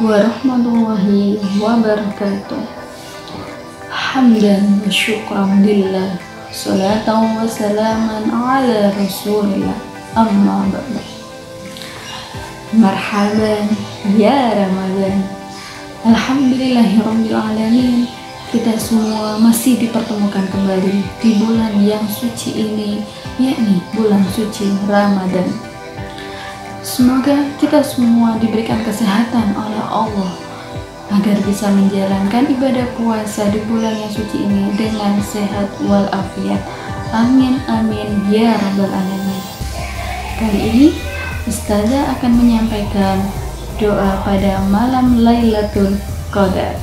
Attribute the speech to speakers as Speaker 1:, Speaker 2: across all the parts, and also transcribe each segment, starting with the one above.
Speaker 1: warahmatullahi wabarakatuh. Hamdan wa syukran lillah, salatan wa salaman ala rasulillah, amma ba'du. Marhaban ya Ramadan. Alhamdulillahirabbil alamin. Kita semua masih dipertemukan kembali di bulan yang suci ini, yakni bulan suci Ramadan. Semoga kita semua diberikan kesehatan oleh Allah agar bisa menjalankan ibadah puasa di bulan yang suci ini dengan sehat walafiat. Amin amin ya rabbal alamin. Kali ini Ustazah akan menyampaikan doa pada malam Lailatul Qadar.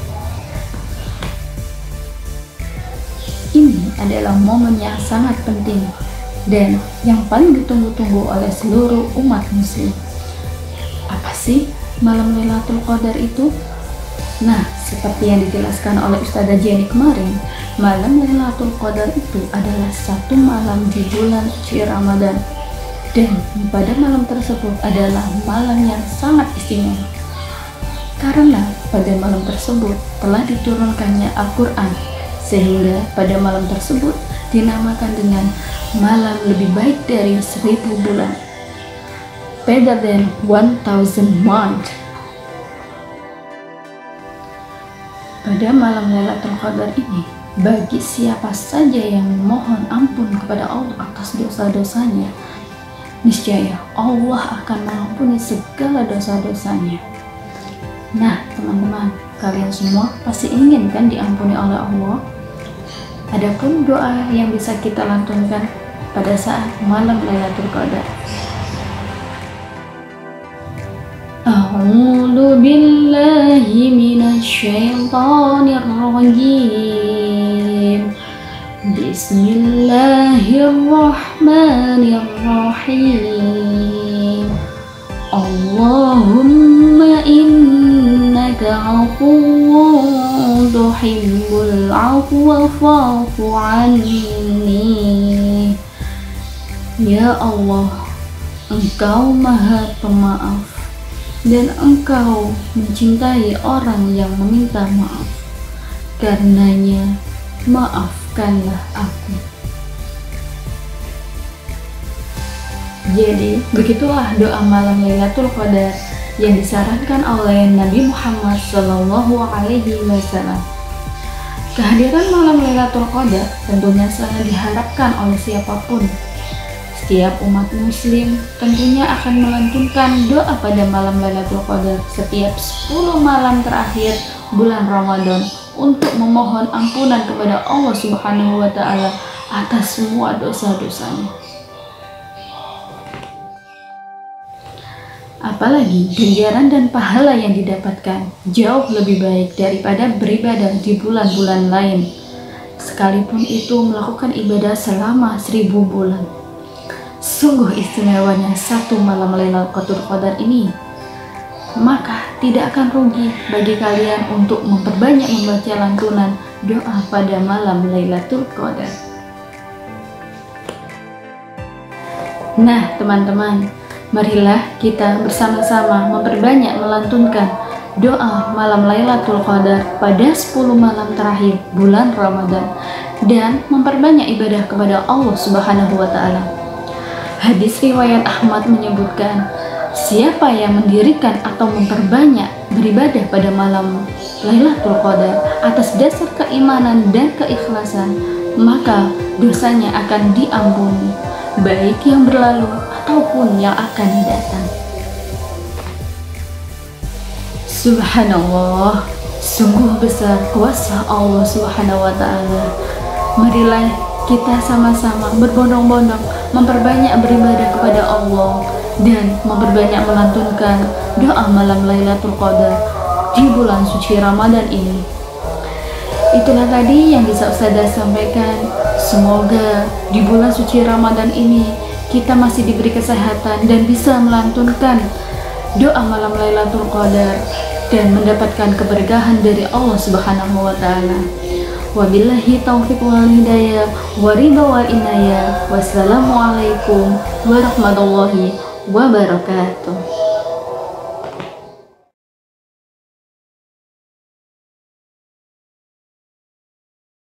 Speaker 1: Ini adalah momen yang sangat penting dan yang paling ditunggu-tunggu oleh seluruh umat muslim. Apa sih malam Lailatul Qadar itu? Nah, seperti yang dijelaskan oleh Ustazah Jenny kemarin, malam Lailatul Qadar itu adalah satu malam di bulan suci Ramadan. Dan pada malam tersebut adalah malam yang sangat istimewa. Karena pada malam tersebut telah diturunkannya Al-Quran, sehingga pada malam tersebut dinamakan dengan malam lebih baik dari 1000 bulan, better than 1000 months. Pada malam Lailatul Qadar ini, bagi siapa saja yang memohon ampun kepada Allah atas dosa-dosanya, niscaya Allah akan mengampuni segala dosa-dosanya. Nah teman-teman, kalian semua pasti ingin kan diampuni oleh Allah? Adapun doa yang bisa kita lantunkan pada saat malam Lailatul Qadar. A'udzu billahi minasyaitonir rajim. Bismillahirrahmanirrahim. Allahumma innaka 'afuwwun tuhibbul 'afwa fa'fu 'anni. Ya Allah, Engkau Maha Pemaaf dan Engkau mencintai orang yang meminta maaf. Karenanya maafkanlah aku. Jadi begitulah doa malam Lailatul Qadar yang disarankan oleh Nabi Muhammad SAW. Kehadiran malam Lailatul Qadar tentunya sangat diharapkan oleh siapapun. Setiap umat muslim tentunya akan melantunkan doa pada malam Lailatul Qadar setiap 10 malam terakhir bulan Ramadan untuk memohon ampunan kepada Allah Subhanahu wa Ta'ala atas semua dosa-dosanya. Apalagi ganjaran dan pahala yang didapatkan jauh lebih baik daripada beribadah di bulan-bulan lain, sekalipun itu melakukan ibadah selama 1000 bulan. Sungguh istimewanya satu malam Lailatul Qadar ini. Maka tidak akan rugi bagi kalian untuk memperbanyak membaca lantunan doa pada malam Lailatul Qadar. Nah teman-teman, marilah kita bersama-sama memperbanyak melantunkan doa malam Lailatul Qadar pada 10 malam terakhir bulan Ramadan dan memperbanyak ibadah kepada Allah Subhanahu wa Ta'ala. Hadis riwayat Ahmad menyebutkan, siapa yang mendirikan atau memperbanyak beribadah pada malam Lailatul Qadar atas dasar keimanan dan keikhlasan, maka dosanya akan diampuni, baik yang berlalu ataupun yang akan datang. Subhanallah, sungguh besar kuasa Allah Subhanahu wa Ta'ala. Marilah kita sama-sama berbondong-bondong memperbanyak beribadah kepada Allah dan memperbanyak melantunkan doa malam Lailatul Qadar di bulan suci Ramadan ini. Itulah tadi yang bisa Ustazah sampaikan. Semoga di bulan suci Ramadan ini kita masih diberi kesehatan dan bisa melantunkan doa malam Lailatul Qadar dan mendapatkan keberkahan dari Allah Subhanahu wa Ta'ala. Wabillahi taufiq wal hidayah wa ridha wal inayah. Wassalamualaikum warahmatullahi wabarakatuh.